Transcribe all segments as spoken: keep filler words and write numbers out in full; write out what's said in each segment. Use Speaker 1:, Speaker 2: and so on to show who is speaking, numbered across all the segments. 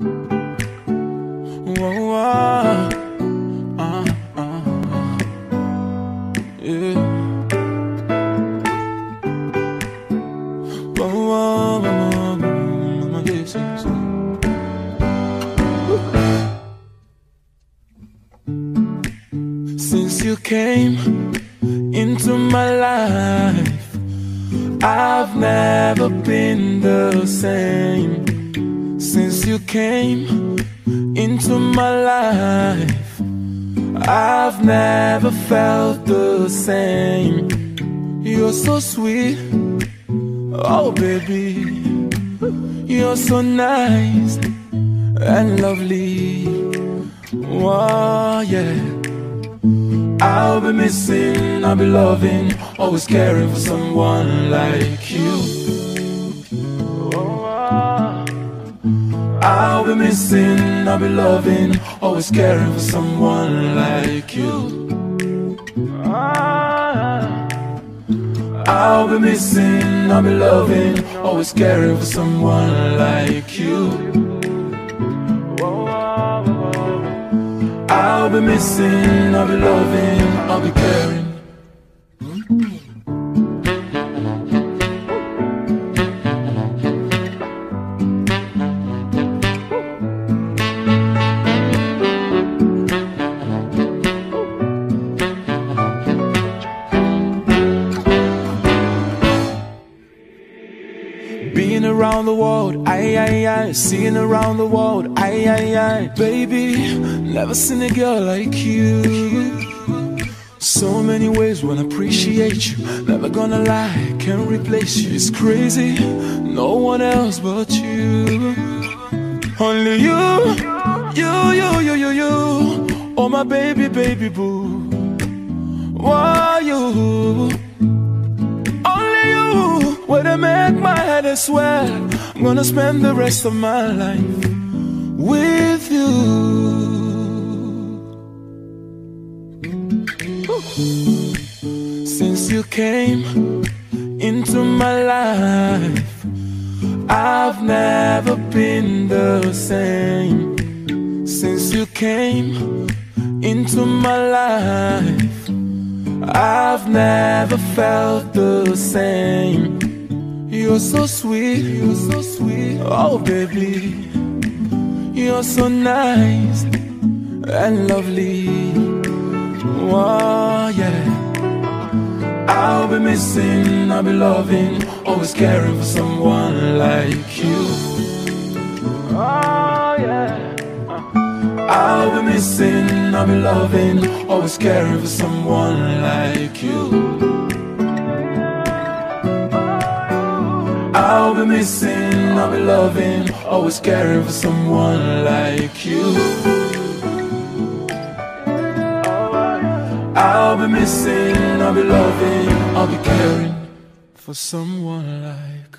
Speaker 1: Whoa, whoa. Uh, uh, yeah. Whoa, whoa, whoa, whoa. Yes, yes. Since you came into my life, I've never been the same. Since you came into my life, I've never felt the same. You're so sweet, oh baby. You're so nice and lovely. Whoa, yeah. I'll be missing, I'll be loving, always caring for someone like you. I'll be missing, I'll be loving, always caring for someone like you. I'll be missing, I'll be loving, always caring for someone like you. I'll be missing, I'll be loving, I'll be caring. Being around the world, aye, aye, aye. Seeing around the world, aye, aye, aye. Baby, never seen a girl like you. So many ways wanna appreciate you. Never gonna lie, can't replace you. It's crazy, no one else but you. Only you, you, you, you, you, you. Oh my baby, baby boo. Why you? When I make my head, I swear I'm gonna spend the rest of my life with you. Since you came into my life, I've never been the same. Since you came into my life, I've never felt the same. You're so sweet, you're so sweet, oh baby. You're so nice and lovely. Whoa, yeah. I'll be missing, I'll be loving, always caring for someone like you. Oh, yeah. I'll be missing, I'll be loving, always caring for someone like you. I'll be missing, I'll be loving, always caring for someone like you. I'll be missing, I'll be loving, I'll be caring for someone like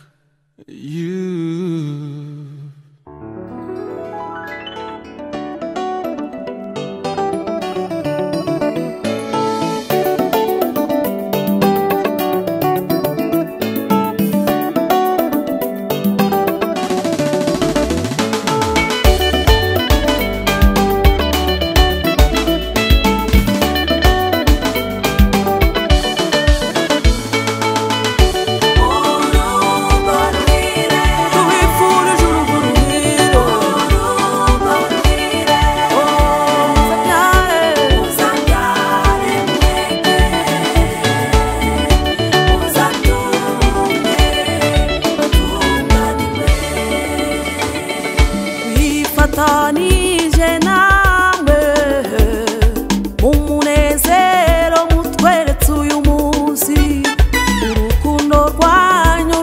Speaker 1: you.
Speaker 2: Fatanije nawe umunezero mutweretse uyu munsi. Urukundo rwanyu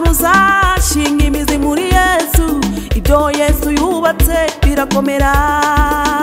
Speaker 2: ruzashinga imizi muri Yesu. Ibyo Yesu yubatse birakomera.